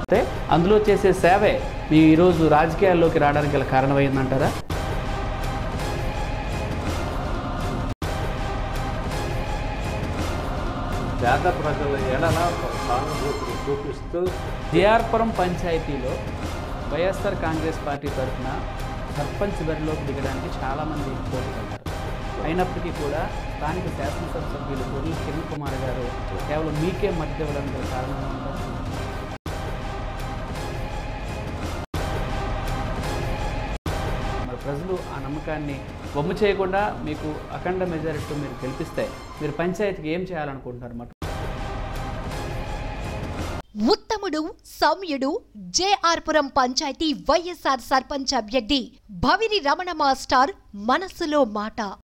అంటే అందులో చేసే సేవే మీ ఈరోజు రాజకీయాల్లోకి రావడానికి గల కారణమైందంటారా? పేద ప్రజల ఎడల సానుభూతిని చూపిస్తూ జిఆర్పురం పంచాయతీలో వైఎస్ఆర్ కాంగ్రెస్ పార్టీ తరఫున సర్పంచ్ బరిలోకి దిగడానికి చాలామంది పోటీ పడ్డారు. అయినప్పటికీ కూడా స్థానిక శాసనసభ సభ్యులు గొర్రెల కిరణ్ కుమార్ గారు కేవలం మీకే మద్దతు ఇవ్వడానికి గల కారణం ఏమంటారు? మరి ప్రజలు ఆ నమ్మకాన్ని వమ్ము చేయకుండా మీకు అఖండ మెజారిటీతో మీరు గెలిపిస్తే మీరు పంచాయతీకి ఏం చేయాలనుకుంటున్నారు? మాట ఉత్తముడు సౌమ్యుడు జేఆర్పురం పంచాయతీ వైఎస్ఆర్ సర్పంచ్ అభ్యర్థి భవిని రమణ మాస్టర్ మనసులో మాట.